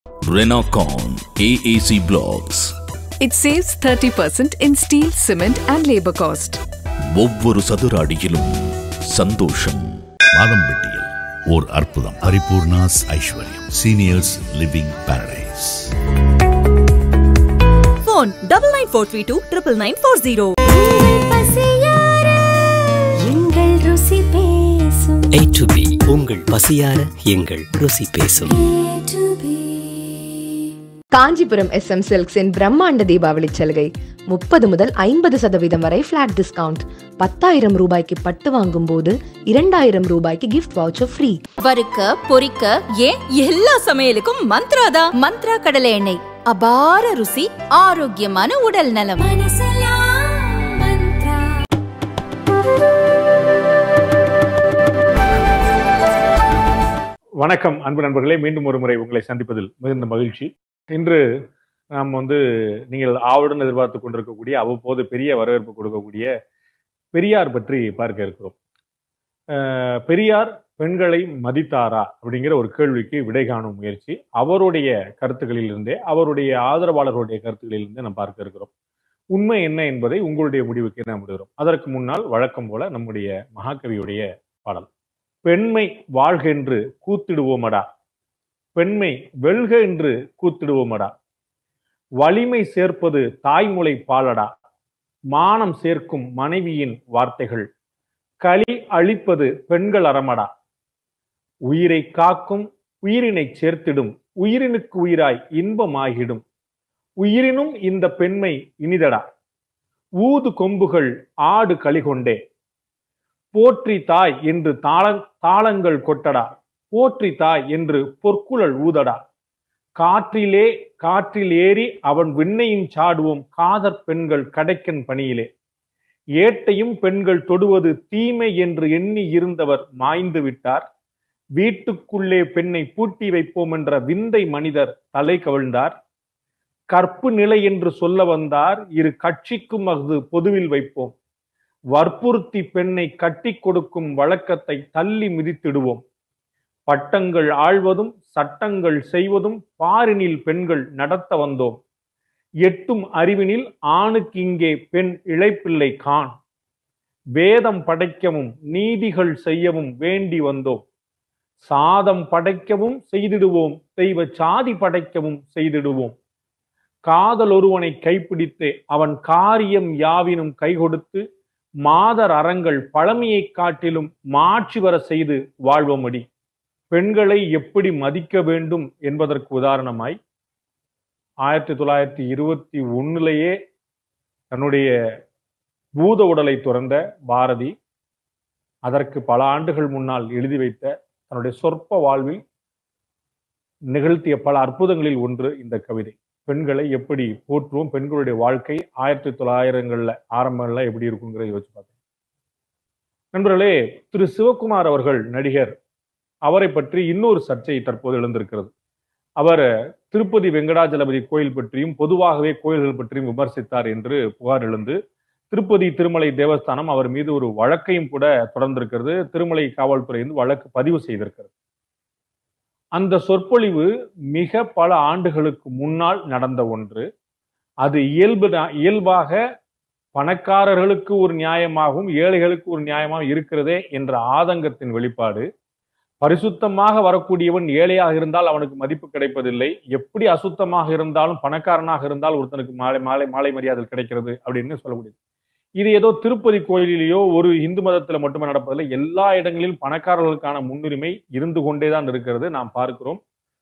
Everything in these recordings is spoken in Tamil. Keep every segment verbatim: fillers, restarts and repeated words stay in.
Renacon A A C Blocks. It saves thirty percent in steel, cement and labor cost. ஒவ்வொரு சதுர அடியிலும் சந்தோஷம். மாதம்பட்டியில் ஓர் அற்புதம். பரிபூர்ணாஸ் ஐஸ்வர்யம் seniors living paradise. Phone double nine four three two triple nine four zero. A to B உங்கள் பசியார எங்கள் ருசி பேசும். காஞ்சிபுரம் எஸ் எம் சில்க்ஸின் பிரம்மாண்ட தீபாவளி சலுகை முப்பது முதல் ஐம்பது சதவீதம் வரை பிளாட் டிஸ்கவுண்ட். பத்தாயிரம் ரூபாய்க்கு பட்டு வாங்கும் போது இரண்டாயிரம் ரூபாய்க்கு கிஃப்ட் வவுச்சர் ஃப்ரீ. வறுக்க பொரிக்க ஏன் எல்லா சமையலுக்கும் மந்த்ராதா. மந்த்ரா கடலை எண்ணெய், அபார ருசி, ஆரோக்கியமான உடல் நலம். வணக்கம் அன்பு நண்பர்களே, மீண்டும் ஒரு முறை உங்களை சந்திப்பதில் மிகுந்த மகிழ்ச்சி. இன்று நாம் வந்து நீங்கள் ஆவலுடன் எதிர்பார்த்து கொண்டிருக்கக்கூடிய அவ்வப்போது பெரிய வரவேற்பு கொடுக்கக்கூடிய பெரியார் பற்றி பார்க்க இருக்கிறோம். பெரியார் பெண்களை மதித்தாரா அப்படிங்கிற ஒரு கேள்விக்கு விடை காணும் முயற்சி அவருடைய கருத்துக்களிலிருந்தே, அவருடைய ஆதரவாளர்களுடைய கருத்துக்களிலிருந்தே நாம் பார்க்க இருக்கிறோம். உண்மை என்ன என்பதை உங்களுடைய முடிவுக்கு நாம் விடுகிறோம். அதற்கு முன்னால் வழக்கம் போல நம்முடைய மகாகவியுடைய பாடல். பெண்மை வாழ்க என்று கூத்திடுவோமடா, பெண்மை வெல்க என்று கூத்திடுவோமடா, வலிமை சேர்ப்பது தாய்மொழி பாலடா, மானம் சேர்க்கும் மனைவியின் வார்த்தைகள், களி அழிப்பது பெண்கள் அறமடா, உயிரை காக்கும் உயிரினை சேர்த்திடும், உயிரினுக்கு உயிராய் இன்பமாகிடும், உயிரினும் இந்த பெண்மை இனிதடா, ஊது கொம்புகள் ஆடு களிகொண்டே, போற்றி தாய் என்று தாள தாளங்கள் கொட்டடா, போற்றி தாய் என்று பொற்குழல் ஊதடா, காற்றிலே காற்றில் ஏறி அவன் விண்ணையும் சாடுவோம் காதற் பெண்கள் கடைக்கன் பணியிலே, ஏட்டையும் பெண்கள் தொடுவது தீமை என்று எண்ணி இருந்தவர் மாய்ந்து விட்டார், வீட்டுக்குள்ளே பெண்ணை பூட்டி வைப்போம் என்ற விந்தை மனிதர் தலை கவிழ்ந்தார், கற்பு நிலை என்று சொல்ல வந்தார் இரு கட்சிக்கும் அது பொதுவில் வைப்போம், வற்புறுத்தி பெண்ணை கட்டி கொடுக்கும் வழக்கத்தை தள்ளி மிதித்திடுவோம், பட்டங்கள் ஆழ்வதும் சட்டங்கள் செய்வதும் பாரினில் பெண்கள் நடத்த வந்தோம், எட்டும் அறிவினில் ஆணுக்கு இங்கே பெண் இழைப்பில்லை கான், வேதம் படைக்கவும் நீதிகள் செய்யவும் வேண்டி வந்தோம், சாதம் படைக்கவும் செய்திடுவோம் தெய்வ சாதி படைக்கவும் செய்திடுவோம், காதல் ஒருவனை கைப்பிடித்து அவன் காரியம் யாவினும் கை கொடுத்து மாதர் அறங்கள் பழமையை காட்டிலும் மாற்றி வர செய்து வாழ்வமடி. பெண்களை எப்படி மதிக்க வேண்டும் என்பதற்கு உதாரணமாய் ஆயிரத்தி தொள்ளாயிரத்தி இருபத்தி ஒன்னுலேயே தன்னுடைய பூத உடலை துறந்த பாரதி அதற்கு பல ஆண்டுகள் முன்னால் எழுதி வைத்த தன்னுடைய சொற்ப வாழ்வில் நிகழ்த்திய பல அற்புதங்களில் ஒன்று இந்த கவிதை. பெண்களை எப்படி போற்றுவோம், பெண்களுடைய வாழ்க்கை ஆயிரத்தி தொள்ளாயிரங்கள்ல ஆரம்பங்கள்ல எப்படி இருக்குங்கிறத யோசிச்சு பார்த்தேன். நண்பர்களே, திரு சிவகுமார் அவர்கள் நடிகர், அவரை பற்றி இன்னொரு சர்ச்சை தற்போது எழுந்திருக்கிறது. அவர் திருப்பதி வெங்கடாஜலபதி கோயில் பற்றியும் பொதுவாகவே கோயில்கள் பற்றியும் விமர்சித்தார் என்று புகார் எழுந்து திருப்பதி திருமலை தேவஸ்தானம் அவர் மீது ஒரு வழக்கையும் கூட தொடர்ந்திருக்கிறது. திருமலை காவல்துறை வந்து வழக்கு பதிவு செய்திருக்கிறது. அந்த சொற்பொழிவு மிக பல ஆண்டுகளுக்கு முன்னால் நடந்த ஒன்று. அது இயல்பு இயல்பாக பணக்காரர்களுக்கு ஒரு நியாயமாகவும் ஏழைகளுக்கு ஒரு நியாயமாகவும் இருக்கிறதே என்ற ஆதங்கத்தின் வெளிப்பாடு. பரிசுத்தமாக வரக்கூடியவன் ஏழையாக இருந்தால் அவனுக்கு மதிப்பு கிடைப்பதில்லை, எப்படி அசுத்தமாக இருந்தாலும் பணக்காரனாக இருந்தால் ஒருத்தனுக்கு மாலை மாலை மாலை மரியாதை கிடைக்கிறது அப்படின்னு சொல்ல முடியுது. இது ஏதோ திருப்பதி கோயிலிலேயோ ஒரு இந்து மதத்துல மட்டுமே நடப்பதில்லை, எல்லா இடங்களிலும் பணக்காரர்களுக்கான முன்னுரிமை இருந்து கொண்டேதான் இருக்கிறது. நாம் பார்க்கிறோம்.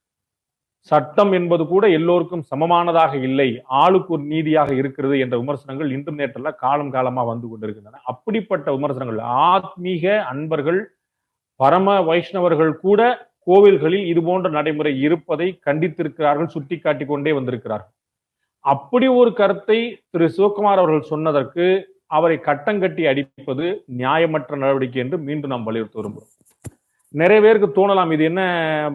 சட்டம் என்பது கூட எல்லோருக்கும் சமமானதாக இல்லை, ஆளுக்கு ஒரு நீதியாக இருக்கிறது என்ற விமர்சனங்கள் இன்றும் நேற்றல்ல காலம் காலமா வந்து கொண்டிருக்கின்றன. அப்படிப்பட்ட விமர்சனங்கள் ஆத்மீக அன்பர்கள் பரம வைஷ்ணவர்கள் கூட கோவில்களில் இது போன்ற நடைமுறை இருப்பதை கண்டித்திருக்கிறார்கள், சுட்டி காட்டி கொண்டே வந்திருக்கிறார்கள். அப்படி ஒரு கருத்தை திரு சிவகுமார் அவர்கள் சொன்னதற்கு அவரை கட்டங்கட்டி அடிப்பது நியாயமற்ற நடவடிக்கை என்று மீண்டும் நாம் வலியுறுத்த விரும்புகிறோம். நிறைய பேருக்கு தோணலாம், இது என்ன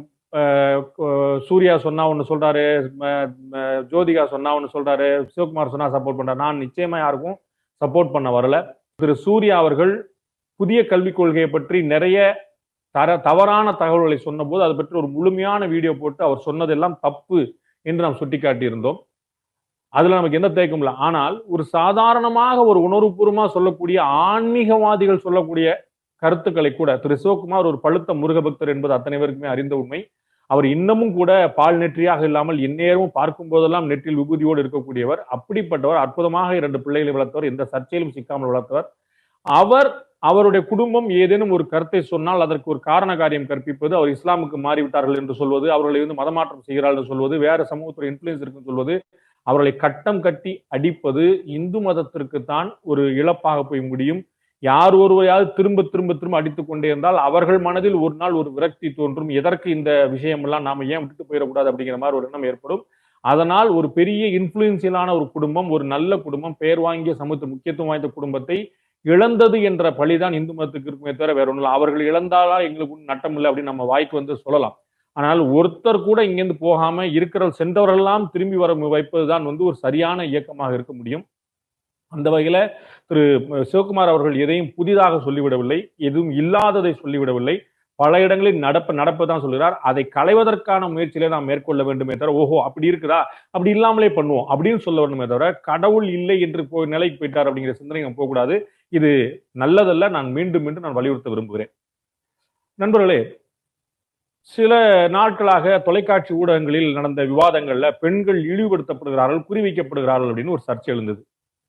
சூர்யா சொன்னா ஒண்ணு சொல்றாரு, ஜோதிகா சொன்னா ஒண்ணு சொல்றாரு, சிவகுமார் சொன்னா சப்போர்ட் பண்றாரு. நான் நிச்சயமா யாருக்கும் சப்போர்ட் பண்ண வரல. திரு சூர்யா அவர்கள் புதிய கல்விக் கொள்கையை பற்றி நிறைய தர தவறான தகவல்களை சொன்னபோது அதை பற்றி ஒரு முழுமையான வீடியோ போட்டு அவர் சொன்னதெல்லாம் தப்பு என்று நாம் சுட்டிக்காட்டி இருந்தோம். அதுல நமக்கு எந்த தேக்கம் இல்லை. ஆனால் ஒரு சாதாரணமாக ஒரு உணர்வுபூர்வமா சொல்லக்கூடிய ஆன்மீகவாதிகள் சொல்லக்கூடிய கருத்துக்களை கூட திரு சிவகுமார் ஒரு பழுத்த முருகபக்தர் என்பது அத்தனை பேருக்குமே அறிந்த உண்மை. அவர் இன்னமும் கூட பால் நெற்றியாக இல்லாமல் எந்நேரமும் பார்க்கும் போதெல்லாம் நெற்றில் விபூதியோடு இருக்கக்கூடியவர். அப்படிப்பட்டவர், அற்புதமாக இரண்டு பிள்ளைகளை வளர்த்தவர், எந்த சர்ச்சையிலும் சிக்காமல் வளர்த்தவர். அவர் அவருடைய குடும்பம் ஏதேனும் ஒரு கருத்தை சொன்னால் அதற்கு ஒரு காரண காரியம் கற்பிப்பது, அவர் இஸ்லாமுக்கு மாறிவிட்டார்கள் என்று சொல்வது, அவர்களை வந்து மதமாற்றம் செய்கிறார்கள் என்று சொல்வது, வேற சமூகத்துடைய இன்ஃபுளுன்ஸ் இருக்குன்னு சொல்வது, அவர்களை கட்டம் கட்டி அடிப்பது இந்து மதத்திற்கு தான் ஒரு இழப்பாக போய் முடியும். யார் ஒருவரையாவது திரும்ப திரும்ப திரும்ப அடித்துக் கொண்டே இருந்தால் அவர்கள் மனதில் ஒரு நாள் ஒரு விரக்தி தோன்றும். எதற்கு இந்த விஷயம் எல்லாம் நாம ஏன் விட்டுட்டு போயிடக்கூடாது அப்படிங்கிற மாதிரி ஒரு எண்ணம் ஏற்படும். அதனால் ஒரு பெரிய இன்ஃபுளுன்சியலான ஒரு குடும்பம், ஒரு நல்ல குடும்பம், பெயர் வாங்கிய சமூக முக்கியத்துவம் வாய்ந்த குடும்பத்தை இழந்தது என்ற பழிதான் இந்து மதத்துக்கு இருக்குமே தவிர வேற ஒன்றும் இல்லை. அவர்கள் இழந்தாலா எங்களுக்கு நட்டம் இல்லை அப்படின்னு நம்ம வாய்க்கு வந்து சொல்லலாம். ஆனால் ஒருத்தர் கூட இங்கிருந்து போகாம இருக்கிற சென்றவரெல்லாம் திரும்பி வர வைப்பதுதான் வந்து ஒரு சரியான இயக்கமாக இருக்க முடியும். அந்த வகையில திரு சிவகுமார் அவர்கள் எதையும் புதிதாக சொல்லிவிடவில்லை, எதுவும் இல்லாததை சொல்லிவிடவில்லை. பல இடங்களில் நடப்ப நடப்பதான் சொல்கிறார். அதை களைவதற்கான முயற்சியிலே நாம் மேற்கொள்ள வேண்டுமே தவிர ஓஹோ அப்படி இருக்குதா, அப்படி இல்லாமலே பண்ணுவோம் அப்படின்னு சொல்ல வேண்டுமே தவிர கடவுள் இல்லை என்று போய் நிலைக்கு போயிட்டார் அப்படிங்கிற சிந்தனை நம்ம போகக்கூடாது. இது நல்லதல்ல. நான் மீண்டும் மீண்டும் நான் வலியுறுத்த விரும்புகிறேன். நண்பர்களே, சில நாட்களாக தொலைக்காட்சி ஊடகங்களில் நடந்த விவாதங்கள்ல பெண்கள் இழிவுபடுத்தப்படுகிறார்கள், குறிவைக்கப்படுகிறார்கள் அப்படின்னு ஒரு சர்ச்சை எழுந்தது.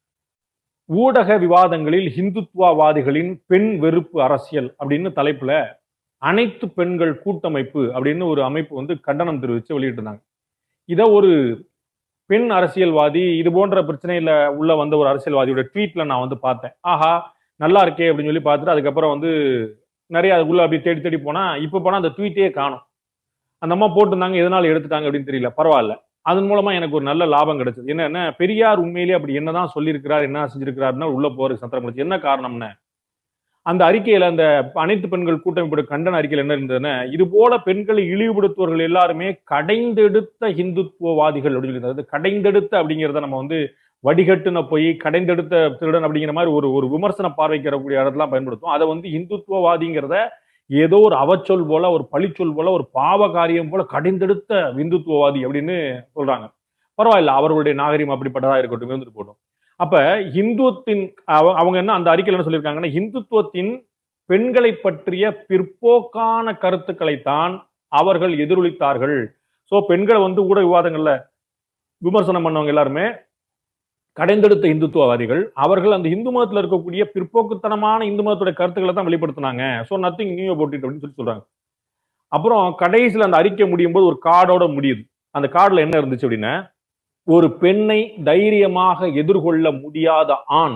ஊடக விவாதங்களில் ஹிந்துத்வாவாதிகளின் பெண் வெறுப்பு அரசியல் அப்படின்னு தலைப்புல அனைத்து பெண்கள் கூட்டமைப்பு அப்படின்னு ஒரு அமைப்பு வந்து கண்டனம் தெரிவித்து வெளியிட்டிருந்தாங்க. இதை ஒரு பெண் அரசியல்வாதி, இது போன்ற பிரச்சனையில உள்ள வந்த ஒரு அரசியல்வாதியோட ட்வீட்ல நான் வந்து பார்த்தேன். ஆஹா நல்லா இருக்கே அப்படின்னு சொல்லி பார்த்துட்டு அதுக்கப்புறம் வந்து நிறைய அதுக்குள்ள அப்படி தேடி தேடி போனா இப்ப போனா அந்த ட்வீட்டே காணும். அந்த அம்மா போட்டிருந்தாங்க, எதனால எடுத்துட்டாங்க அப்படின்னு தெரியல, பரவாயில்ல. அதன் மூலமா எனக்கு ஒரு நல்ல லாபம் கிடைச்சது. என்னன்னா, பெரியார் உண்மையிலேயே அப்படி என்னதான் சொல்லியிருக்கிறார், என்ன செஞ்சிருக்கிறாருன்னா உள்ள போறதுக்கு சத்திரம் கிடைச்சு. என்ன காரணம்னு அந்த அறிக்கையில, அந்த அனைத்து பெண்கள் கூட்டமைப்போட கண்டன அறிக்கையில் என்ன இருந்ததுன்னா, இது போல பெண்களை இழிவுபடுத்துவர்கள் எல்லாருமே கடைந்தெடுத்த ஹிந்துத்துவவாதிகள் அப்படின்னு. கடைந்தெடுத்த அப்படிங்கிறத நம்ம வந்து வடிகட்டுன போய் கடைந்தெடுத்த திருடன் அப்படிங்கிற மாதிரி ஒரு ஒரு விமர்சன பார்வைக்கிறக்கூடிய இடத்தெல்லாம் பயன்படுத்தும். அதை வந்து இந்துத்துவவாதிங்கிறத ஏதோ ஒரு அவச்சொல் போல, ஒரு பழிச்சொல் போல, ஒரு பாவ காரியம் போல கடைந்தெடுத்த இந்துத்துவவாதி அப்படின்னு சொல்றாங்க. பரவாயில்ல, அவர்களுடைய நாகரிகம் அப்படிப்பட்டதா இருக்கட்டும், இருந்துட்டு போட்டோம். அப்ப இந்துவத்தின் அவங்க என்ன அந்த அறிக்கையில் என்ன சொல்லியிருக்காங்கன்னா, இந்துத்துவத்தின் பெண்களை பற்றிய பிற்போக்கான கருத்துக்களைத்தான் அவர்கள் எதிரொலித்தார்கள். சோ பெண்களை வந்து ஊடக விவாதங்கள்ல விமர்சனம் பண்ணவங்க எல்லாருமே கடைந்தெடுத்த இந்துத்துவவாதிகள். அவர்கள் அந்த இந்து மதத்துல இருக்கக்கூடிய பிற்போக்குத்தனமான இந்து மதத்துடைய கருத்துக்களை தான் வெளிப்படுத்தினாங்க. So nothing new about it அப்படின்னு சொல்லி சொல்றாங்க. அப்புறம் கடைசியில் அந்த அறிக்கை முடியும் போது ஒரு கார்டோட முடியுது. அந்த கார்டுல என்ன இருந்துச்சு அப்படின்னா, ஒரு பெண்ணை தைரியமாக எதிர்கொள்ள முடியாத ஆண்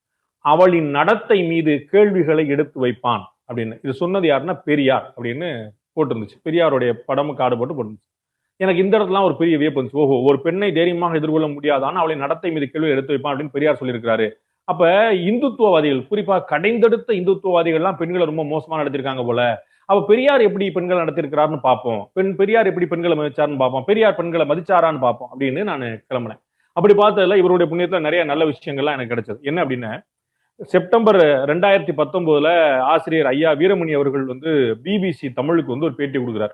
அவளின் நடத்தை மீது கேள்விகளை எடுத்து வைப்பான் அப்படின்னு. இது சொன்னது யாருன்னா பெரியார் அப்படின்னு போட்டிருந்துச்சு. பெரியாருடைய படமும் கார்டு போட்டு போட்டுருந்துச்சு. எனக்கு இந்த இடத்துல ஒரு பெரிய வியப்பு இருந்துச்சு. ஓஹோ, ஒரு பெண்ணை தைரியமாக எதிர்கொள்ள முடியாதான் அவளை நடத்தை மீது கேள்வி எடுத்து வைப்பான் அப்படின்னு பெரியார் சொல்லியிருக்காரு. அப்ப இந்துத்துவவாதிகள், குறிப்பா கடைந்தெடுத்த இந்துத்துவவாதிகள் எல்லாம் பெண்களை ரொம்ப மோசமா நடத்திருக்காங்க போல. அப்ப பெரியார் எப்படி பெண்களை நடத்திருக்கிறாருன்னு பார்ப்போம், பெண் பெரியார் எப்படி பெண்களை மதிச்சாருன்னு பார்ப்போம், பெரியார் பெண்களை மதிச்சாரான்னு பார்ப்போம் அப்படின்னு நான் கிளம்பினேன். அப்படி பார்த்ததுல இவருடைய புண்ணியத்துல நிறைய நல்ல விஷயங்கள்லாம் எனக்கு கிடைச்சது. என்ன அப்படின்னா, செப்டம்பர் ரெண்டாயிரத்தி பத்தொன்பதுல ஆசிரியர் ஐயா வீரமணி அவர்கள் வந்து பிபிசி தமிழுக்கு வந்து ஒரு பேட்டி கொடுக்குறார்.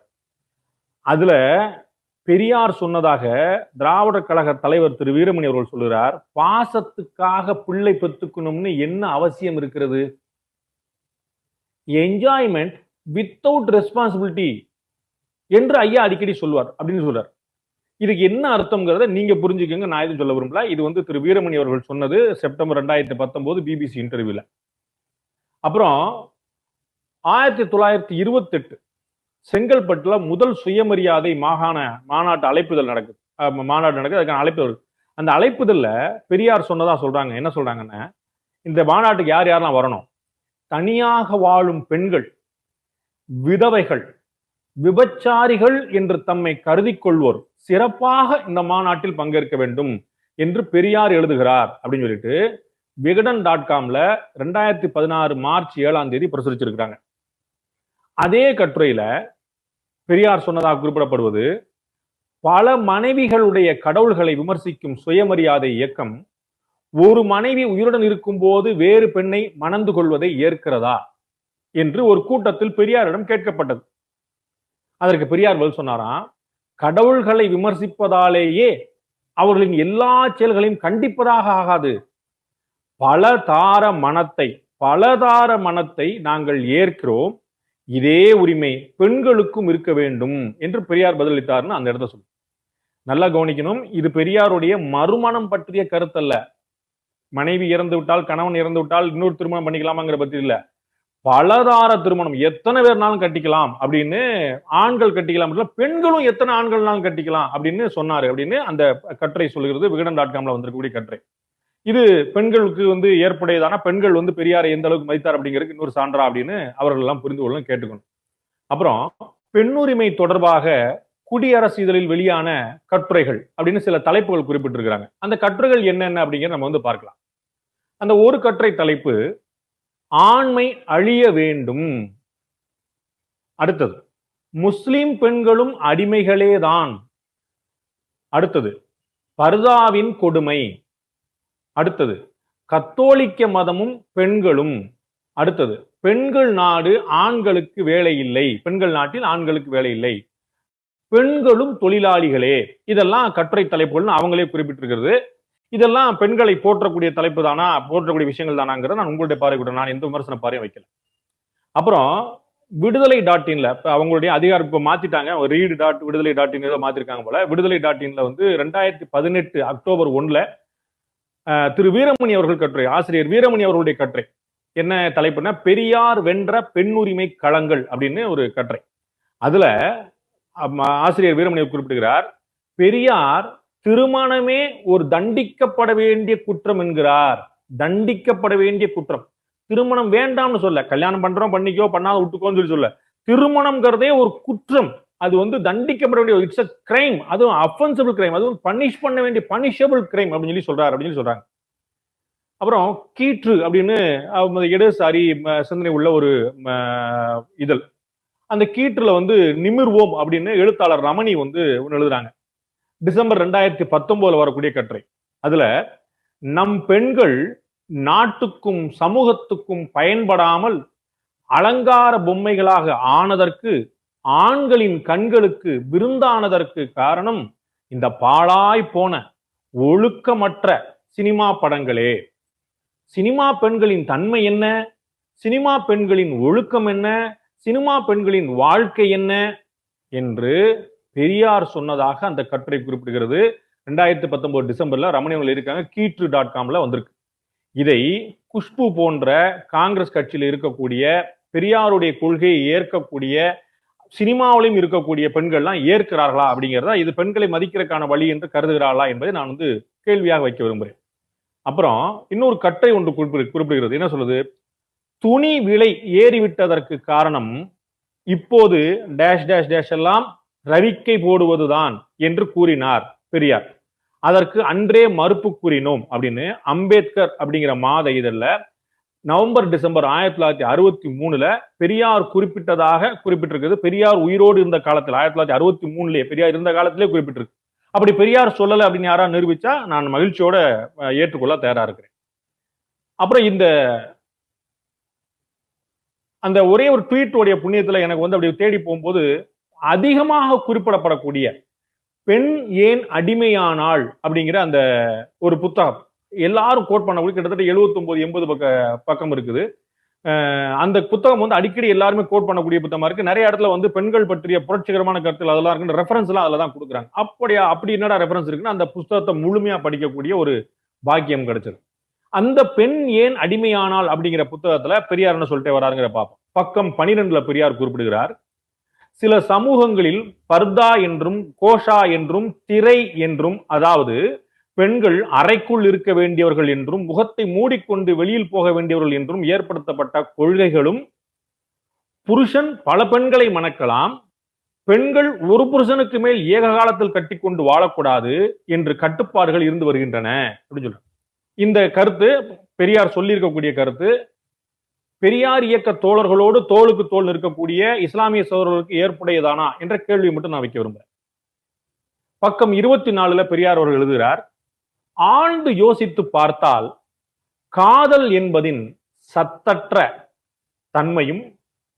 அதுல பெரியார் சொன்னதாக திராவிட கழக தலைவர் திரு வீரமணி அவர்கள் சொல்லுகிறார், பாசத்துக்காக பிள்ளை பெத்துக்கணும்னு என்ன அவசியம் இருக்கிறது? என்ஜாய்மெண்ட் வித்தவுட் ரெஸ்பான்சிபிலிட்டி என்று ஐயா அடிக்கடி சொல்வார் அப்படின்னு சொல்றார். இதுக்கு என்ன அர்த்தம்ங்கிறத நீங்க புரிஞ்சுக்கோங்க, நான் எதுவும் சொல்ல விரும்பல. இது வந்து திரு வீரமணி அவர்கள் சொன்னது செப்டம்பர் ரெண்டாயிரத்தி பத்தொன்பது பிபிசி இன்டர்வியூல. அப்புறம் ஆயிரத்தி தொள்ளாயிரத்தி இருபத்தி எட்டு செங்கல்பட்டுல முதல் சுயமரியாதை மாகாண மாநாட்டு அழைப்புதல் நடக்குது. மாநாடு நடக்குது, அதுக்கான அழைப்புதல். அந்த அழைப்புதல்ல பெரியார் சொன்னதா சொல்றாங்க. என்ன சொல்றாங்கன்னா, இந்த மாநாட்டுக்கு யார் யாரெல்லாம் வரணும்? தனியாக வாழும் பெண்கள், விதவைகள், விபச்சாரிகள் என்று தம்மை கருதி கொள்வோர் சிறப்பாக இந்த மாநாட்டில் பங்கேற்க வேண்டும் என்று பெரியார் எழுதுகிறார் அப்படின்னு சொல்லிட்டு விகடன் டாட் காம்ல ரெண்டாயிரத்தி பதினாறு மார்ச் ஏழாம் தேதி பிரசுரிச்சிருக்கிறாங்க. அதே கட்டுரையில பெரியார் சொன்னதாக குறிப்பிடப்படுவது, பல மனைவிகளுடைய கடவுள்களை விமர்சிக்கும் சுயமரியாதை இயக்கம் ஒரு மனைவி உயிருடன் இருக்கும் போது வேறு பெண்ணை மணந்து கொள்வதை ஏற்கிறதா என்று ஒரு கூட்டத்தில் பெரியாரிடம் கேட்கப்பட்டது. அதற்கு பெரியார் பதில் சொன்னாராம், கடவுள்களை விமர்சிப்பதாலேயே அவர்களின் எல்லா செயல்களையும் கண்டிப்பதாக ஆகாது. பலதார மனத்தை பலதார மனத்தை நாங்கள் ஏற்கிறோம். இதே உரிமை பெண்களுக்கும் இருக்க வேண்டும் என்று பெரியார் பதிலளித்தார்னு அந்த இடத்த சொல்லு. நல்லா கவனிக்கணும், இது பெரியாருடைய மறுமணம் பற்றிய கருத்தல்ல. மனைவி இறந்து விட்டால், கணவன் இறந்து விட்டால் இன்னொரு திருமணம் பண்ணிக்கலாமாங்கிற பத்தி இல்ல. பலதார திருமணம் எத்தனை பேர்னாலும் கட்டிக்கலாம் அப்படின்னு, ஆண்கள் கட்டிக்கலாம், பெண்களும் எத்தனை ஆண்கள்னாலும் கட்டிக்கலாம் அப்படின்னு சொன்னாரு அப்படின்னு அந்த கட்டுரை சொல்லுகிறது. விகடன் டாட் காம்ல வந்திருக்கக்கூடிய கட்டுரை. இது பெண்களுக்கு வந்து ஏற்புடையதான, பெண்கள் வந்து பெரியாரை எந்த அளவுக்கு மதித்தார் அப்படிங்கிறதுக்கு இன்னொரு சான்றா அப்படின்னு அவர்கள் எல்லாம் புரிந்து கொள்ளணும், கேட்டுக்கணும். அப்புறம் பெண்ணுரிமை தொடர்பாக குடியரசு இதழில் வெளியான கட்டுரைகள் அப்படின்னு சில தலைப்புகள் குறிப்பிட்டிருக்கிறாங்க. அந்த கட்டுரைகள் என்னென்ன அப்படிங்கிற நம்ம வந்து பார்க்கலாம். அந்த ஒரு கட்டுரை தலைப்பு ஆண்மை அழிய வேண்டும். அடுத்தது முஸ்லிம் பெண்களும் அடிமைகளே தான். அடுத்தது பர்தாவின் கொடுமை. அடுத்தது கத்தோலிக்க மதமும் பெண்களும். அடுத்தது பெண்கள் நாடு ஆண்களுக்கு வேலை இல்லை, பெண்கள் நாட்டில் ஆண்களுக்கு வேலை இல்லை, பெண்களும் தொழிலாளிகளே. இதெல்லாம் கட்டுரை தலைப்புகள் அவங்களே குறிப்பிட்டிருக்கிறது. இதெல்லாம் பெண்களை போற்றக்கூடிய தலைப்பு தானா, போற்றக்கூடிய விஷயங்கள் தானாங்கிறத நான் உங்களுடைய பார்வை கூட நான் எந்த விமர்சன பார்வையும் வைக்கல. அப்புறம் விடுதலை டாட் இன்ல அவங்களுடைய அதிகாரம் இப்ப மாத்திட்டாங்க, read dot Viduthalai dot in மாத்திருக்காங்க போல. விடுதலை டாட் இன்ல வந்து ரெண்டாயிரத்தி பதினெட்டு அக்டோபர் ஒன்னுல திரு வீரமணி அவர்கள் கட்டுரை, ஆசிரியர் வீரமணி அவர்களுடைய கட்டுரை என்ன தலைப்புனா, பெரியார் வென்ற பெண்ணுரிமை களங்கள் அப்படின்னு ஒரு கட்டுரை. அதுல ஆசிரியர் வீரமணி குறிப்பிடுகிறார், பெரியார் திருமணமே ஒரு தண்டிக்கப்பட வேண்டிய குற்றம் என்கிறார். தண்டிக்கப்பட வேண்டிய குற்றம். திருமணம் வேண்டாம்னு சொல்ல, கல்யாணம் பண்றோம் பண்ணிக்கோ பண்ணாத விட்டுக்கோன்னு சொல்லி சொல்ல, திருமணம்ங்கிறதே ஒரு குற்றம், அது வந்து தண்டிக்கப்பட வேண்டிய, இட்ஸ் அ கிரைம், அதுவும் அஃபென்சிபிள் கிரைம், அதுவும் பனிஷ் பண்ண வேண்டிய பனிஷபிள் கிரைம் அப்படின்னு சொல்லி சொல்றாரு அப்படின்னு சொல்றாங்க. அப்புறம் கீற்று அப்படின்னு இடதுசாரி சிந்தனை உள்ள ஒரு இதழ், அந்த கீற்றுல வந்து நிமிர்வோம் அப்படின்னு எழுத்தாளர் ரமணி வந்து ஒன்னு எழுதுறாங்க. டிசம்பர் ரெண்டாயிரத்தி பத்தொன்பதுல வரக்கூடிய கட்டுரை. அதுல நம் பெண்கள் நாட்டுக்கும் சமூகத்துக்கும் பயன்படாமல் அலங்கார பொம்மைகளாக ஆனதற்கு, ஆண்களின் கண்களுக்கு விருந்தானதற்கு காரணம் இந்த பாழாய் போன ஒழுக்கமற்ற சினிமா படங்களே. சினிமா பெண்களின் தன்மை என்ன, சினிமா பெண்களின் ஒழுக்கம் என்ன, சினிமா பெண்களின் வாழ்க்கை என்ன என்று பெரியார் சொன்னதாக அந்த கட்டுரை குறிப்பிடுகிறது. ரெண்டாயிரத்தி பத்தொன்பது டிசம்பர்ல ரமணியவர்கள் இருக்காங்க, கீற்று டாட் காம்ல வந்திருக்கு. இதை குஷ்பு போன்ற காங்கிரஸ் கட்சியில் இருக்கக்கூடிய, பெரியாருடைய கொள்கையை ஏற்கக்கூடிய, சினிமாவிலும் இருக்கக்கூடிய பெண்கள்லாம் ஏற்கிறார்களா அப்படிங்கிறதா, இது பெண்களை மதிக்கிறதுக்கான வழி என்று கருதுகிறார்களா என்பதை நான் வந்து கேள்வியாக வைக்க விரும்புகிறேன். அப்புறம் இன்னொரு கட்டுரை ஒன்று குறிப்பிடுகிறது. என்ன சொல்லுது, துணி விலை ஏறிவிட்டதற்கு காரணம் இப்போது டேஷ் டேஷ் டேஷ் எல்லாம் ரவிக்கை போடுவதுதான் என்று கூறினார் பெரியார். அதற்கு அன்றே மறுப்பு கூறினோம் அப்படின்னு அம்பேத்கர் அப்படிங்கிற மாத இதழ்ல நவம்பர் டிசம்பர் ஆயிரத்தி தொள்ளாயிரத்தி அறுபத்தி மூணுல பெரியார் குறிப்பிட்டதாக குறிப்பிட்டிருக்கிறது. பெரியார் உயிரோடு இருந்த காலத்தில் ஆயிரத்தி தொள்ளாயிரத்தி அறுபத்தி மூணுலயே பெரியார் இருந்த காலத்திலே குறிப்பிட்டிருக்கு. அப்படி பெரியார் சொல்லலை அப்படின்னு யாரா நிரூபிச்சா நான் மகிழ்ச்சியோட ஏற்றுக்கொள்ள தயாரா இருக்கிறேன். அப்புறம் இந்த அந்த ஒரே ஒரு ட்வீட்டோடைய புண்ணியத்துல எனக்கு வந்து அப்படி தேடி போகும்போது அதிகமாக குறிப்பிடப்படக்கூடிய பெண் ஏன் அடிமையானாள் அப்படிங்கிற அந்த ஒரு புத்தகம் எல்லாரும் கோட் பண்ணக்கூடிய கிட்டத்தட்ட எழுபத்தி ஒன்பது எண்பது பக்க பக்கம் இருக்குது. அந்த புத்தகம் வந்து அடிக்கடி எல்லாருமே கோட் பண்ணக்கூடிய புத்தகமா இருக்கு. நிறைய இடத்துல வந்து பெண்கள் பற்றிய புரட்சிகரமான கருத்துகள் அதெல்லாம் இருக்கு, ரெஃபரன்ஸ் எல்லாம் அதுல தான் கொடுக்குறாங்க. அப்படியா, அப்படி என்னடா ரெஃபரன்ஸ் இருக்குன்னா அந்த புத்தகத்தை முழுமையா படிக்கக்கூடிய ஒரு பாக்கியம் கிடைச்சது. அந்த பெண் ஏன் அடிமையானால் அப்படிங்கிற புத்தகத்துல பெரியார் என்ன சொல்லிட்டே வராருங்கிற பார்ப்போம். பக்கம் பனிரெண்டுல பெரியார் குறிப்பிடுகிறார், சில சமூகங்களில் பர்தா என்றும் கோஷா என்றும் திரை என்றும், அதாவது பெண்கள் அறைக்குள் இருக்க வேண்டியவர்கள் என்றும் முகத்தை மூடிக்கொண்டு வெளியில் போக வேண்டியவர்கள் என்றும் ஏற்படுத்தப்பட்ட கொள்கைகளும், புருஷன் பல பெண்களை மணக்கலாம், பெண்கள் ஒரு புருஷனுக்கு மேல் ஏக காலத்தில் கட்டிக்கொண்டு வாழக்கூடாது என்று கட்டுப்பாடுகள் இருந்து வருகின்றன அப்படின்னு சொல்றாங்க. இந்த கருத்து பெரியார் சொல்லியிருக்கக்கூடிய கருத்து பெரியார் இயக்க தோழர்களோடு தோளுக்கு தோல் நிற்கக்கூடிய இஸ்லாமிய சகோதரர்களுக்கு ஏற்புடையதானா என்ற கேள்வி மட்டும் நான் வைக்க விரும்புகிறேன். பக்கம் இருபத்தி நாலுல பெரியார் அவர்கள் எழுதுகிறார், ஆழ்ந்து யோசித்து பார்த்தால் காதல் என்பதின் சத்தற்ற தன்மையும்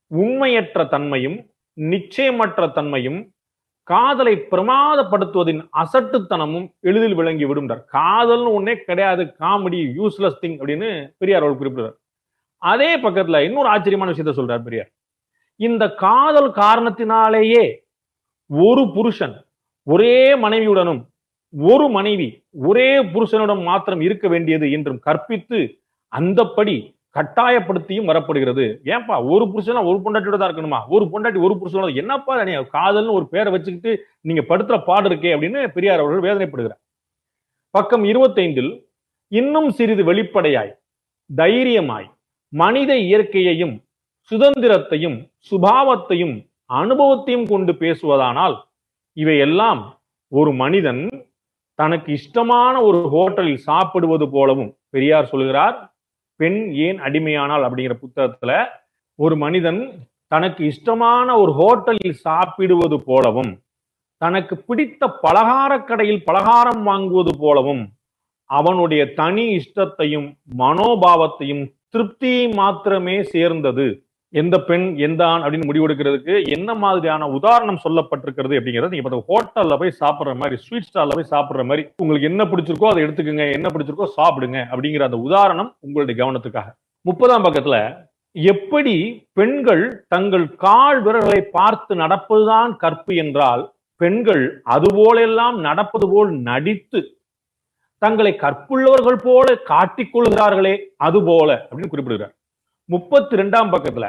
உண்மையற்ற தன்மையும் நிச்சயமற்ற தன்மையும் காதலை பிரமாதப்படுத்துவதின் அசட்டுத்தனமும் எளிதில் விளங்கி விடும்ன்றார். காதல்னு ஒன்னே கிடையாது, காமெடி, யூஸ்லெஸ் திங் அப்படின்னு பெரியார் அவர்கள் குறிப்பிடுறார். அதே பக்கத்துல இன்னொரு ஆச்சரியமான விஷயத்த சொல்றார் பெரியார். இந்த காதல் காரணத்தினாலேயே ஒரு புருஷன் ஒரே மனைவியுடனும் ஒரு மனைவி ஒரே புருஷனுடன் மாத்திரம் இருக்க வேண்டியது என்றும் கற்பித்து அந்தப்படி கட்டாயப்படுத்தியும் வரப்படுகிறது. ஏன்பா ஒரு புருஷனா ஒரு பொண்டாட்டியோட தான் இருக்கணுமா? ஒரு பொண்டாட்டி ஒரு புருஷனோட என்னப்பா காதல்னு ஒரு பேரை வச்சுக்கிட்டு நீங்க படுத்துற பாடு இருக்கே அப்படின்னு பெரியார் அவர்கள் வேதனைப்படுகிறார். பக்கம் இருபத்தி ஐந்தில் இன்னும் சிறிது வெளிப்படையாய் தைரியமாய் மனித இயற்கையையும் சுதந்திரத்தையும் சுபாவத்தையும் அனுபவத்தையும் கொண்டு பேசுவதானால் இவையெல்லாம் ஒரு மனிதன் தனக்கு இஷ்டமான ஒரு ஹோட்டலில் சாப்பிடுவது போலவும், பெரியார் சொல்கிறார் பெண் ஏன் அடிமையானால் அப்படிங்கிற புத்தகத்துல, ஒரு மனிதன் தனக்கு இஷ்டமான ஒரு ஹோட்டலில் சாப்பிடுவது போலவும் தனக்கு பிடித்த பலகார கடையில் பலகாரம் வாங்குவது போலவும் அவனுடைய தனி இஷ்டத்தையும் மனோபாவத்தையும் திருப்தியை மாத்திரமே சேர்ந்தது. எந்த பெண் எந்த ஆண் அப்படின்னு முடிவெடுக்கிறதுக்கு என்ன மாதிரியான உதாரணம் சொல்லப்பட்டிருக்கிறது அப்படிங்கிறது நீங்க பார்த்து ஹோட்டல்ல போய் சாப்பிடுற மாதிரி, ஸ்வீட் ஸ்டால்ல போய் சாப்பிடுற மாதிரி, உங்களுக்கு என்ன பிடிச்சிருக்கோ அதை எடுத்துக்கோங்க, என்ன பிடிச்சிருக்கோ சாப்பிடுங்க அப்படிங்கிற அந்த உதாரணம் உங்களுடைய கவனத்துக்காக. முப்பதாம் பக்கத்துல எப்படி பெண்கள் தங்கள் கால் விரல்களை பார்த்து நடப்பதுதான் கற்பு என்றால் பெண்கள் அதுபோலெல்லாம் நடப்பது போல் நடித்து தங்களை கற்புள்ளவர்கள் போல காட்டிக்கொள்கிறார்களே அதுபோல அப்படின்னு குறிப்பிடுகிறார். முப்பத்தி இரண்டாம் பக்கத்துல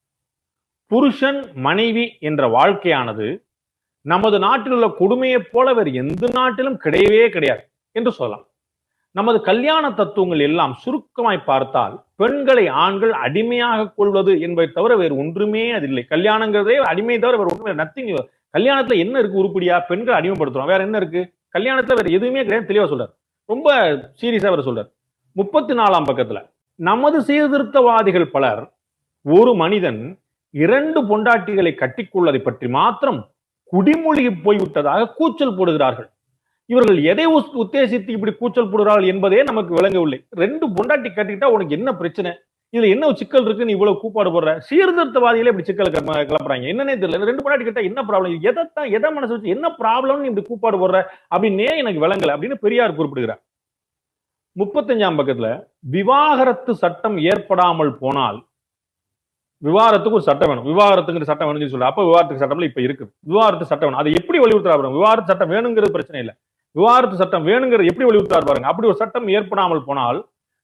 புருஷன் மனைவி என்ற வாழ்க்கையானது நமது நாட்டில் உள்ள கொடுமையைப் போல வேறு எந்த நாட்டிலும் கிடையவே கிடையாது என்று சொல்லலாம். நமது கல்யாண தத்துவங்கள் எல்லாம் சுருக்கமாய் பார்த்தால் பெண்களை ஆண்கள் அடிமையாக கொள்வது என்பதை தவிர வேறு ஒன்றுமே அது இல்லை. கல்யாணங்கிறதே அடிமை தவிர வேறு ஒன்றுமே நத்திங். கல்யாணத்துல என்ன இருக்கு உருப்படியா? பெண்கள் அடிமைப்படுத்துறோம், வேற என்ன இருக்கு கல்யாணத்துல? வேற எதுவுமே கிடையாது. தெளிவா சொல்றாரு, ரொம்ப சீரியஸா வேற சொல்றாரு. முப்பத்தி நாலாம் பக்கத்துல நமது சீர்திருத்தவாதிகள் பலர் ஒரு மனிதன் இரண்டு பொண்டாட்டிகளை கட்டிக்கொள்வதை பற்றி மாத்திரம் குடிமொழி போய்விட்டதாக கூச்சல் போடுகிறார்கள். இவர்கள் எதை உத்தேசித்து இப்படி கூச்சல் போடுகிறார்கள் என்பதே நமக்கு விளங்கவில்லை. ரெண்டு பொண்டாட்டி கட்டிக்கிட்டா உனக்கு என்ன பிரச்சனை? இதுல என்ன சிக்கல் இருக்கு? நீ இவ்வளவு கூப்பாடு போடுற? சீர்திருத்தவாதிகளே இப்படி சிக்கல் கிளப்புறாங்க, என்னன்னே தெரியல. ரெண்டு பொண்டாட்டி கிட்ட என்ன ப்ராப்ளம்? எதைத்தான் எதை மனசு வச்சு என்ன ப்ராப்ளம் நீ இப்படி கூப்பாடு போடுற அப்படின்னே எனக்கு விளங்கல அப்படின்னு பெரியார் குறிப்பிடுகிறார். முப்பத்தஞ்சாம் பக்கத்துல விவாகரத்து சட்டம் ஏற்படாமல் போனால், விவாகரத்துக்கு ஒரு சட்டம் வேணும், விவாகரத்துங்கிற சட்டம் வேணும்னு சொல்ல, அப்ப விவாகரத்து சட்டம்ல இப்ப இருக்கு விவாகரத்து சட்டம் வேணும். அதை எப்படி வலியுறுத்துறா? விவாகரத்து சட்டம் வேணுங்கிறது பிரச்சனை இல்லை, விவாகரத்து சட்டம் வேணுங்கிறது எப்படி வலியுறுத்தாரு பாருங்க. அப்படி ஒரு சட்டம் ஏற்படாமல் போனால்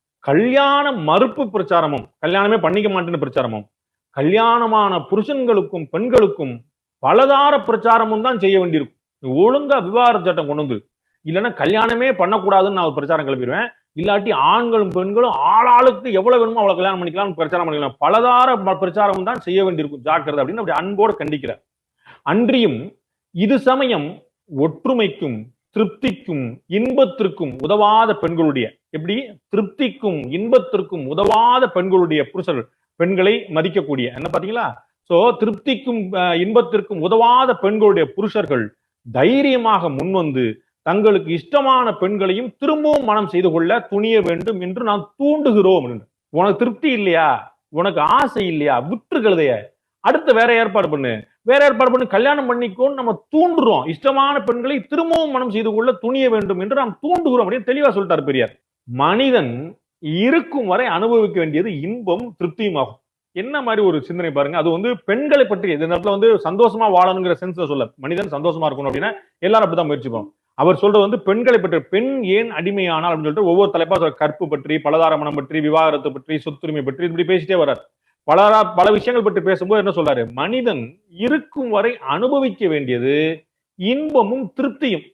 கல்யாண மறுப்பு பிரச்சாரமும், கல்யாணமே பண்ணிக்க மாட்டேன்னு பிரச்சாரமும், கல்யாணமான புருஷன்களுக்கும் பெண்களுக்கும் பலதார பிரச்சாரமும் தான் செய்ய வேண்டியிருக்கும். ஒழுங்கா விவாகரத்து சட்டம் கொண்டு வந்து, இல்லைன்னா கல்யாணமே பண்ணக்கூடாதுன்னு நான் ஒரு பிரச்சாரம் கிளப்பிடுவேன். இல்லாட்டி ஆண்களும் பெண்களும் ஆளாளுக்கு எவ்வளவு வேணுமோ அவ்வளவு கல்யாணம் பண்ணிக்கலாம் பிரச்சாரம் பண்ணிக்கலாம். பலதார பிரச்சாரம் தான் செய்ய வேண்டியிருக்கும், ஜாக்கிரதை அப்படின்னு அப்படி அன்போடு கண்டிக்கிறார். அன்றியும் இது சமயம் ஒற்றுமைக்கும் திருப்திக்கும் இன்பத்திற்கும் உதவாத பெண்களுடைய, எப்படி திருப்திக்கும் இன்பத்திற்கும் உதவாத பெண்களுடைய புருஷர்கள், பெண்களை மதிக்கக்கூடிய என்ன பாத்தீங்களா? சோ திருப்திக்கும் இன்பத்திற்கும் உதவாத பெண்களுடைய புருஷர்கள் தைரியமாக முன்வந்து தங்களுக்கு இஷ்டமான பெண்களையும் திரும்பவும் மனம் செய்து கொள்ள துணிய வேண்டும் என்று நான் தூண்டுகிறோம். உனக்கு திருப்தி இல்லையா, உனக்கு ஆசை இல்லையா, விற்று கழுதைய அடுத்த வேற ஏற்பாடு பண்ணு, வேற ஏற்பாடு பண்ணி கல்யாணம் பண்ணிக்கோன்னு நம்ம தூண்டுறோம். இஷ்டமான பெண்களை திரும்பவும் மனம் செய்து கொள்ள துணிய வேண்டும் என்று நாம் தூண்டுகிறோம் அப்படின்னு தெளிவா சொல்லிட்டார் பெரியார். மனிதன் இருக்கும் வரை அனுபவிக்க வேண்டியது இன்பம் திருப்தியும் ஆகும். என்ன மாதிரி ஒரு சிந்தனை பாருங்க. அது வந்து பெண்களை பற்றி இந்த இடத்துல வந்து சந்தோஷமா வாழணுங்கிற சென்ஸ்ல சொல்ல, மனிதன் சந்தோஷமா இருக்கணும் அப்படின்னா எல்லாரும் அப்படிதான் முயற்சிப்போம். அவர் சொல்றது வந்து பெண்களை பற்றி, பெண் ஏன் அடிமையானால் அப்படின்னு சொல்லிட்டு ஒவ்வொரு தலைப்பா சொல்ற, கற்பு பற்றி, பலதார மனம் பற்றி, விவாகரத்து பற்றி, சொத்துரிமை பற்றி இப்படி பேசிட்டே வர்றார். பல பல விஷயங்கள் பற்றி பேசும்போது என்ன சொல்றாரு? மனிதன் இருக்கும் வரை அனுபவிக்க வேண்டியது இன்பமும் திருப்தியும்,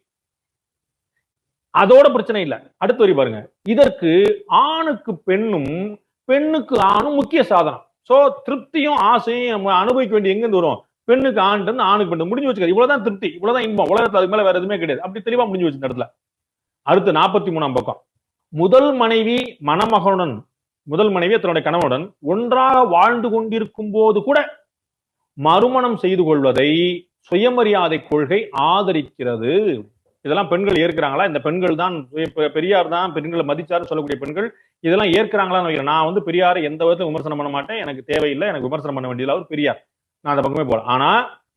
அதோட பிரச்சனை இல்லை. அடுத்து வரி பாருங்க. இதற்கு ஆணுக்கு பெண்ணும் பெண்ணுக்கு ஆணும் முக்கிய சாதனம். சோ திருப்தியும் ஆசையும் அனுபவிக்க வேண்டிய எங்க இருந்து வரும்? பெண்ணுக்கு ஆண் ஆணுக்கு பெண்ணு முடிஞ்சு வச்சுக்காது. இவ்வளவுதான் திருப்தி, இவ்வளவுதான் இன்பம், உலகத்துல அதுக்கு மேல வேற எதுவுமே கிடையாது. அப்படி தெளிவா முடிஞ்சு வச்சு இடத்துல. அடுத்து நாற்பத்தி மூணாம் பக்கம். முதல் மனைவி மணமகனுடன், முதல் மனைவி தன்னுடைய கணவனுடன் ஒன்றாக வாழ்ந்து கொண்டிருக்கும் போது கூட மறுமணம் செய்து கொள்வதை சுயமரியாதை கொள்கை ஆதரிக்கிறது. இதெல்லாம் பெண்கள் ஏற்கிறாங்களா? இந்த பெண்கள் தான் பெரியார் தான் பெண்களை மதிச்சாருன்னு சொல்லக்கூடிய பெண்கள் இதெல்லாம் ஏற்கிறாங்களான்னு நினைக்கிறேன். நான் வந்து பெரியாரை எந்த விதத்தையும் விமர்சனம் பண்ண மாட்டேன். எனக்கு தேவையில்லை. எனக்கு விமர்சனம் பண்ண வேண்டியது அவர் பெரியார். நான் அந்த பக்கமே போல. ஆனா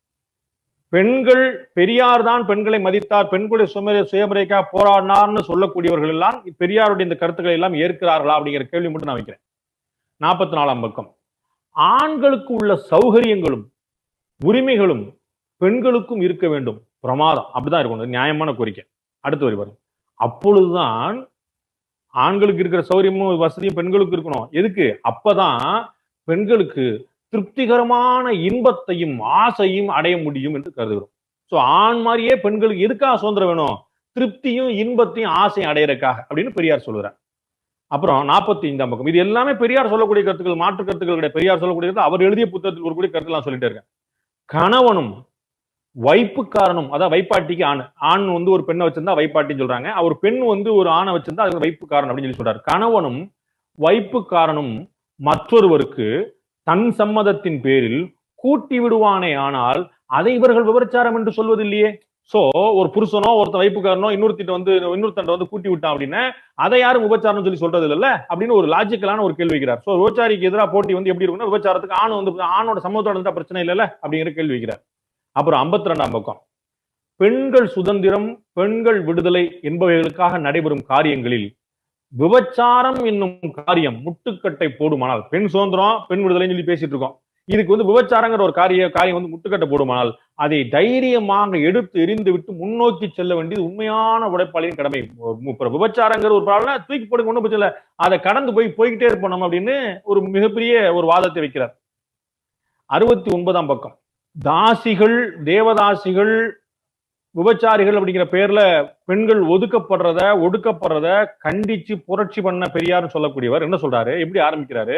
பெண்கள் பெரியார் தான் பெண்களை மதித்தார், பெண்களுடைய சுய சுயமுறைக்காக போராடினார்னு சொல்லக்கூடியவர்கள் எல்லாம் பெரியாருடைய இந்த கருத்துக்களை எல்லாம் ஏற்கிறார்களா அப்படிங்கிற கேள்வி மட்டும் நான் வைக்கிறேன். நாற்பத்தி நாலாம் பக்கம். ஆண்களுக்கு உள்ள சௌகரியங்களும் உரிமைகளும் பெண்களுக்கும் இருக்க வேண்டும். பிரமாதம். அப்படிதான் இருக்கணும். நியாயமான கோரிக்கை. அடுத்து வரி வரும். அப்பொழுதுதான் ஆண்களுக்கு இருக்கிற சௌகரியமும் வசதியும் பெண்களுக்கு இருக்கணும். எதுக்கு? அப்பதான் பெண்களுக்கு திருப்திகரமான இன்பத்தையும் ஆசையும் அடைய முடியும் என்று கருதுகிறோம். சோ ஆண் மாதிரியே பெண்களுக்கு எதுக்காக சுதந்திரம் வேணும்? திருப்தியும் இன்பத்தையும் ஆசையும் அடையறதுக்காக அப்படின்னு பெரியார் சொல்லுறார். அப்புறம் நாற்பத்தி ஐந்தாம் பக்கம். இது எல்லாமே பெரியார் சொல்லக்கூடிய கருத்துக்கள், மாற்று கருத்துக்கள் கிடையாது. பெரியார் சொல்லக்கூடிய அவர் எழுதிய புத்தகத்தில் ஒரு கூடிய கருத்து நான் சொல்லிட்டே இருக்கேன். கணவனும் வைப்புக்காரனும், அதாவது வைப்பாட்டிக்கு ஆண் ஆண் வந்து ஒரு பெண்ணை வச்சிருந்தா வைப்பாட்டின்னு சொல்றாங்க. அவர் பெண் வந்து ஒரு ஆணை வச்சிருந்தா அது வைப்புக்காரன் அப்படின்னு சொல்லி சொல்றாரு. கணவனும் வைப்புக்காரனும் மற்றொருவருக்கு தன் சம்மதத்தின் பேரில் கூட்டி விடுவானே ஆனால் அதை இவர்கள் விபச்சாரம் என்று சொல்வது இல்லையே. சோ ஒரு புருஷனோ ஒருத்த வைப்புக்காரனோ இன்னொருத்திட்ட வந்து இன்னொருத்தன் வந்து கூட்டி விட்டான் அப்படின்னா அதை யாரும் விபச்சாரம் சொல்லி சொல்றது இல்ல அப்படின்னு ஒரு லாஜிக்கலான ஒரு கேள்வி வைக்கிறார். சோ விபச்சாரிக்கு எதிராக போட்டி வந்து எப்படி இருக்குன்னா விபச்சாரத்துக்கு ஆண் வந்து ஆணோட சம்மதத்தோட இருந்தா பிரச்சனை இல்லைல்ல அப்படிங்கிற கேள்வி வைக்கிறார். அப்புறம் ஐம்பத்தி ரெண்டாம் பக்கம். பெண்கள் சுதந்திரம், பெண்கள் விடுதலை என்பவைகளுக்காக நடைபெறும் காரியங்களில் விபச்சாரம் என்னும் காரியம் முட்டுக்கட்டை போடுமானால், பெண் சுதந்திரம் பெண் விடுதலைன்னு சொல்லி பேசிட்டு இருக்கோம், இதுக்கு வந்து விபச்சாரங்கிற ஒரு காரிய காரியம் வந்து முட்டுக்கட்டை போடுமானால் அதை தைரியமாக எடுத்து எரிந்து விட்டு முன்னோக்கி செல்ல வேண்டியது உண்மையான உழைப்பாளியின் கடமை. விபச்சாரங்கிற ஒரு ப்ராப்ளம் தூக்கி போடுங்க, ஒன்றும் பிரச்சனை இல்லை, அதை கடந்து போய் போய்கிட்டே இருப்போம் அப்படின்னு ஒரு மிகப்பெரிய ஒரு வாதத்தை வைக்கிறார். அறுபத்தி ஒன்பதாம் பக்கம். தாசிகள், தேவதாசிகள், விபச்சாரிகள் அப்படிங்கிற பேர்ல பெண்கள் ஒதுக்கப்படுறத ஒடுக்கப்படுறத கண்டிச்சு புரட்சி பண்ண பெரியார்னு சொல்லக்கூடியவர் என்ன சொல்றாரு? எப்படி ஆரம்பிக்கிறாரு?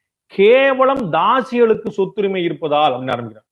கேவலம் தாசிகளுக்கு சொத்துரிமை இருப்பதால் அப்படின்னு ஆரம்பிக்கிறார்.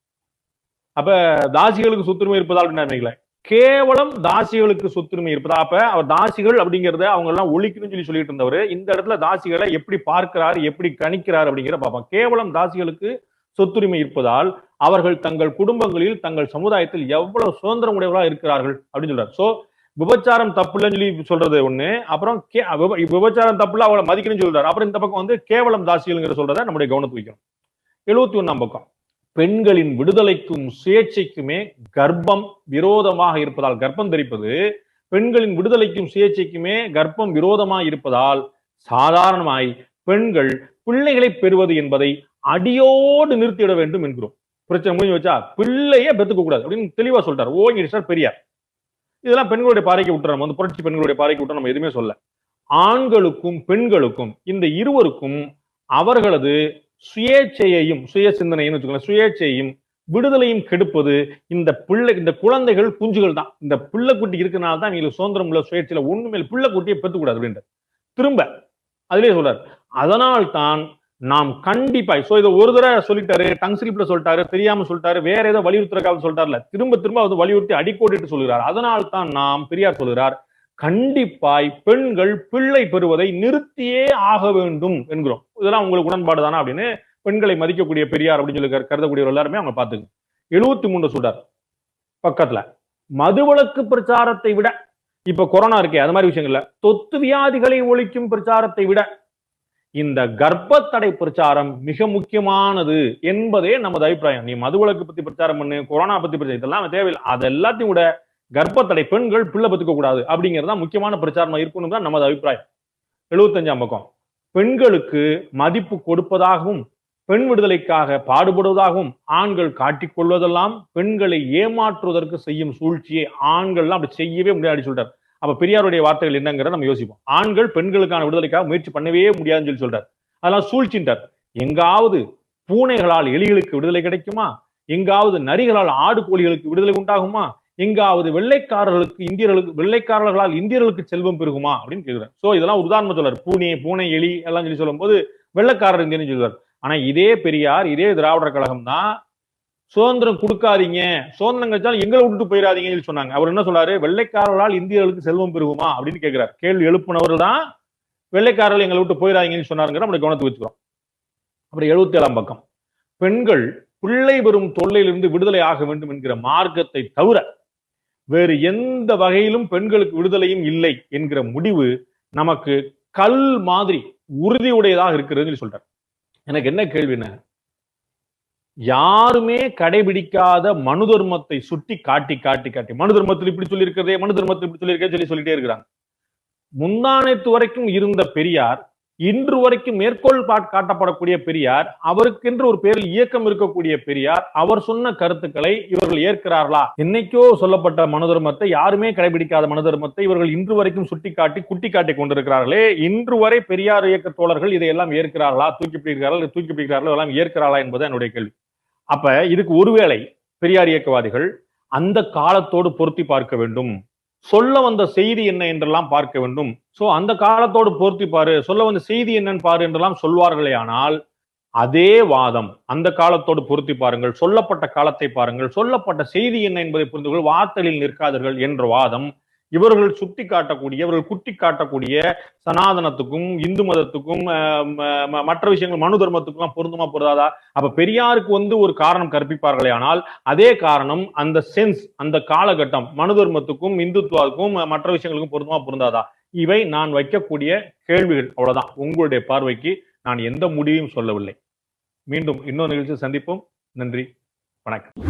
அப்ப தாசிகளுக்கு சொத்துரிமை இருப்பதால் அப்படின்னு ஆரம்பிக்கல, கேவலம் தாசிகளுக்கு சொத்துரிமை இருப்பதா. அப்ப அவர் தாசிகள் அப்படிங்கறத அவங்க எல்லாம் ஒழிக்கணும்னு சொல்லி சொல்லிட்டு இருந்தவர் இந்த இடத்துல தாசிகளை எப்படி பார்க்கிறார், எப்படி கணிக்கிறார் அப்படிங்கிற பார்ப்போம். கேவலம் தாசிகளுக்கு சொத்துரிமை இருப்பதால் அவர்கள் தங்கள் குடும்பங்களில் தங்கள் சமுதாயத்தில் எவ்வளவு சுதந்திரம் உடையவர்களா இருக்கிறார்கள் அப்படின்னு சொல்றாரு. சோ விபச்சாரம் தப்புலன்னு சொல்லி சொல்றது ஒண்ணு, அப்புறம் விபச்சாரம் தப்புல அவளை மதிக்கணும்னு சொல்றாரு. அப்புறம் இந்த பக்கம் வந்து கேவலம் தாசிகள்ங்கிற சொல்றத நம்முடைய கவனத்துக்கு வைக்கணும். எழுபத்தி ஒண்ணாம் பக்கம். பெண்களின் விடுதலைக்கும் சுயேட்சைக்குமே கர்ப்பம் விரோதமாக இருப்பதால், கர்ப்பம் தரிப்பது பெண்களின் விடுதலைக்கும் சுயேட்சைக்குமே கர்ப்பம் விரோதமாக இருப்பதால் சாதாரணமாய் பெண்கள் பிள்ளைகளை பெறுவது என்பதை அடியோடு நிறுத்திவிட வேண்டும் என்கிறோம். பிரச்சனை முடிஞ்சு வச்சா பிள்ளையே பெத்துக்க கூடாது அப்படின்னு தெளிவா சொல்றாரு. ஓங்கிட்டார் பெரியார். இதெல்லாம் பெண்களுடைய பாறைக்கு விட்டுறோம், நம்ம வந்து புரட்சி பெண்களுடைய பாறைக்கு விட்டு நம்ம எதுவுமே சொல்ல. ஆண்களுக்கும் பெண்களுக்கும் இந்த இருவருக்கும் அவர்களது சுயேட்சையையும் சுய சிந்தனையும் வச்சுக்கோங்க, சுயேட்சையையும் விடுதலையும் கெடுப்பது இந்த பிள்ளை, இந்த குழந்தைகள் குஞ்சுகள் தான். இந்த பிள்ளை குட்டி இருக்கிறனால தான் நீங்க சுதந்திரம் உள்ள சுயேட்சையில ஒண்ணுமே பிள்ளை குட்டியை பெத்துக்கூடாது அப்படின்ற திரும்ப அதுலயே சொல்றாரு. அதனால் தான் நாம் கண்டிப்பா, சோ இதை ஒரு தடவை சொல்லிட்டாரு, டங் ஸ்லிப்ல சொல்லிட்டாரு, தெரியாம சொல்லிட்டாரு, வேற ஏதோ வலியுறுத்துறக்காக சொல்லிட்டாருல, திரும்ப திரும்ப அது வலியுறுத்தி அடிக்கோடிட்டு சொல்லுகிறார். அதனால் தான் நாம் பெரியார் சொல்லுகிறார், கண்டிப்பாய் பெண்கள் பிள்ளை பெறுவதை நிறுத்தியே ஆக வேண்டும் என்கிறோம். இதெல்லாம் உங்களுக்கு உடன்பாடு தானா அப்படின்னு பெண்களை மதிக்கக்கூடிய பெரியார் அப்படின்னு சொல்லி கருதக்கூடிய எல்லாருமே அவங்க பாத்துங்க. எழுபத்தி மூன்று சொல்றார் பக்கத்துல, மதுவிலக்கு பிரச்சாரத்தை விட, இப்ப கொரோனா இருக்கே அது மாதிரி விஷயங்கள்ல, தொத்து வியாதிகளை ஒழிக்கும் பிரச்சாரத்தை விட இந்த கர்ப்பத்தடை பிரச்சாரம் மிக முக்கியமானது என்பதே நமது அபிப்பிராயம். நீ மதுவிலக்கு பத்தி பிரச்சாரம் பண்ணு, கொரோனா பத்தி பிரச்சாரம், இதெல்லாம் தேவையில்லை, அது எல்லாத்தையும் விட கர்ப்பத்தடை, பெண்கள் பிள்ளை பத்துக்க கூடாது அப்படிங்கிறது தான் முக்கியமான பிரச்சாரமா இருக்கணும் தான் நமது அபிப்பிராயம். எழுபத்தஞ்சாம் பக்கம். பெண்களுக்கு மதிப்பு கொடுப்பதாகவும் பெண் விடுதலைக்காக பாடுபடுவதாகவும் ஆண்கள் காட்டிக் கொள்வதெல்லாம் பெண்களை ஏமாற்றுவதற்கு செய்யும் சூழ்ச்சியை ஆண்கள்லாம் அப்படி செய்யவே முடியாது சொல்றாரு. அப்ப பெரியாருடைய வார்த்தைகள் என்னங்கிறத நம்ம யோசிப்போம். ஆண்கள் பெண்களுக்கான விடுதலைக்காக முயற்சி பண்ணவே முடியாதுன்னு சொல்லி சொல்றாரு. அதெல்லாம் சூழ்ச்சின்றார். எங்காவது பூனைகளால் எலிகளுக்கு விடுதலை கிடைக்குமா? எங்காவது நரிகளால் ஆடு கோழிகளுக்கு விடுதலை உண்டாகுமா? எங்காவது வெள்ளைக்காரர்களுக்கு இந்தியர்களுக்கு வெள்ளைக்காரர்களால் இந்தியர்களுக்கு செல்வம் பெருகுமா அப்படின்னு கேட்கிறார். சோ இதெல்லாம் ஒரு உதாரணம் சொல்றாரு. பூனை, பூனை, எலி எல்லாம் சொல்லி சொல்லும் போது வெள்ளைக்காரர் இந்தியன்னு சொல்றாரு. ஆனா இதே பெரியார், இதே திராவிடர் கழகம் தான் சுதந்திரம் கொடுக்காதீங்க, சுதந்திரம் கிடைச்சாலும் எங்களை விட்டுட்டு போயிடாதீங்கன்னு சொன்னாங்க. அவர் என்ன சொல்றாரு? வெள்ளைக்காரர்களால் இந்தியர்களுக்கு செல்வம் பெருகுமா அப்படின்னு கேட்கிறார். கேள்வி எழுப்பினவர்கள் தான் வெள்ளைக்காரர்கள் எங்களை விட்டு போயிடாதீங்கன்னு சொன்னாருங்கிற நம்மளுடைய கவனத்துக்கு வச்சுக்கிறோம். அப்புறம் எழுபத்தி ஏழாம் பக்கம். பெண்கள் பிள்ளை பெறும் தொல்லையிலிருந்து விடுதலை ஆக வேண்டும் என்கிற மார்க்கத்தை தவிர வேறு எந்த வகையிலும் பெண்களுக்கு விடுதலையும் இல்லை என்கிற முடிவு நமக்கு கல் மாதிரி உறுதியுடையதாக இருக்கிறது சொல்றார். எனக்கு என்ன கேள்வினா, யாருமே கடைபிடிக்காத மனு தர்மத்தை சுட்டி காட்டி காட்டி காட்டி மனு தர்மத்தில் இப்படி சொல்லி இருக்கிறதே மனு தர்மத்தில் இப்படி சொல்லி இருக்கே சொல்லி சொல்லிட்டே இருக்கிறாங்க. முந்தானத்து வரைக்கும் இருந்த பெரியார், இன்று வரைக்கும் மேற்கோள் காட்டப்படக்கூடிய பெரியார், அவருக்கென்று ஒரு பேரில் இயக்கம் இருக்கக்கூடிய பெரியார், அவர் சொன்ன கருத்துக்களை இவர்கள் ஏற்கிறார்களா? என்னைக்கோ சொல்லப்பட்ட மனு தர்மத்தை, யாருமே கடைபிடிக்காத மனு தர்மத்தை இவர்கள் இன்று வரைக்கும் சுட்டி காட்டி குட்டி காட்டி கொண்டிருக்கிறார்களே, இன்று வரை பெரியார் இயக்க தோழர்கள் இதையெல்லாம் ஏற்கிறார்களா? தூக்கி பிடிக்கிறார்கள் தூக்கி பிடிக்கிறார்கள் எல்லாம் ஏற்கிறார்களா என்பது என்னுடைய கேள்வி. அப்ப இதுக்கு ஒருவேளை பெரியார் இயக்கவாதிகள் அந்த காலத்தோடு பொருத்தி பார்க்க வேண்டும். சொல்ல வந்த செய்தி என்ன என்றெல்லாம் பார்க்க வேண்டும். சோ அந்த காலத்தோடு பொருத்தி பாரு, சொல்ல வந்த செய்தி என்னன்னு பாரு என்றெல்லாம் சொல்வார்களே. ஆனால் அதே வாதம், அந்த காலத்தோடு பொருத்தி பாருங்கள், சொல்லப்பட்ட காலத்தை பாருங்கள், சொல்லப்பட்ட செய்தி என்ன என்பதை புரிந்து கொள், வார்த்தையில் நிற்காதீர்கள் என்ற வாதம் இவர்கள் சுட்டி காட்டக்கூடிய, இவர்கள் குட்டி காட்டக்கூடிய சனாதனத்துக்கும் இந்து மதத்துக்கும் மற்ற விஷயங்கள் மனு தர்மத்துக்கும் பொருந்துமா பொருந்தாதா? அப்ப பெரியாருக்கு வந்து ஒரு காரணம் கற்பிப்பார்களே, ஆனால் அதே காரணம் அந்த சென்ஸ், அந்த காலகட்டம் மனு தர்மத்துக்கும் இந்துத்துவாவுக்கும் மற்ற விஷயங்களுக்கும் பொருந்துமா பொருந்தாதா? இவை நான் வைக்கக்கூடிய கேள்விகள். அவ்வளவுதான். உங்களுடைய பார்வைக்கு நான் எந்த முடிவையும் சொல்லவில்லை. மீண்டும் இன்னொரு நிகழ்ச்சியில் சந்திப்போம். நன்றி, வணக்கம்.